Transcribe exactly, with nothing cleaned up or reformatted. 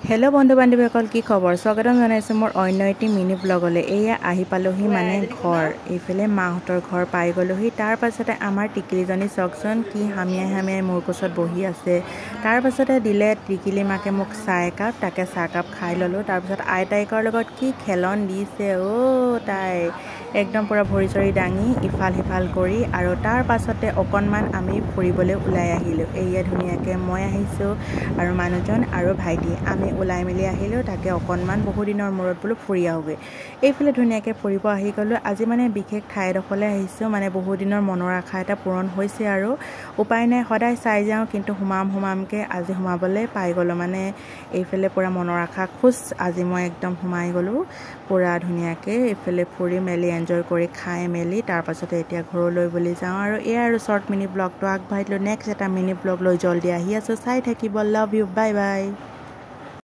Hello' বন্ধু বান্ধৱীসকল কি খবৰ স্বাগতম জনাইছোঁ মোৰ অন্য এটি মিনি ব্লগলৈ এয়া আহি পালোহি মানে ঘৰ এইফালে মাহঁতৰ ঘৰ পাই গ'লোহি তাৰ পাছতে আমাৰ টিকিলিজনী চাওকচোন কি হামিয়াই হামিয়াই মোৰ কোচত বহি আছে তাৰ পাছতে দিলে টিকিলি মাকে মোক চাহ একাপ তাকে চাহ কাপ খাই ল'লোঁ তাৰপিছত আইতাইকৰ লগত কি খেলন দিছে অ' তাই একদম পুৰা ভৰি চৰি দাঙি ইফাল সিফাল কৰি আৰু তাৰ পাছতে অকণমান আমি ফুৰিবলৈ ওলাই আহিলোঁ এয়া ধুনীয়াকৈ মই আহিছোঁ আৰু মানুহজন আৰু ভাইটি আমি ওলাই মেলি আহিলোঁ তাকে অকণমান বহু দিনৰ মূৰত বোলো ফুৰি আহোগৈ এইফালে ধুনীয়াকৈ ফুৰিব আহি গ'লোঁ আজি মানে বিশেষ ঠাইডোখৰলৈ আহিছোঁ মানে বহু দিনৰ মনৰ আশা এটা পূৰণ হৈছে আৰু উপায় নাই সদায় চাই যাওঁ কিন্তু সোমাম সোমামকৈ আজি সোমাবলৈ পাই গ'লোঁ মানে এইফালে পূৰা মনৰ আশা খোজ আজি মই একদম সোমাই গ'লোঁ পূৰা ধুনীয়াকৈ এইফালে ফুৰি মেলি এনজয় কৰি খাই মেলি তাৰপাছতে এতিয়া ঘৰলৈ বুলি যাওঁ আৰু এয়া আৰু শ্বৰ্ট মিনি ব্লগটো আগবাঢ়িলোঁ নেক্সট এটা মিনি ব্লগ লৈ জল্দি আহি আছোঁ চাই থাকিব লাভ ইউ বাই বাই।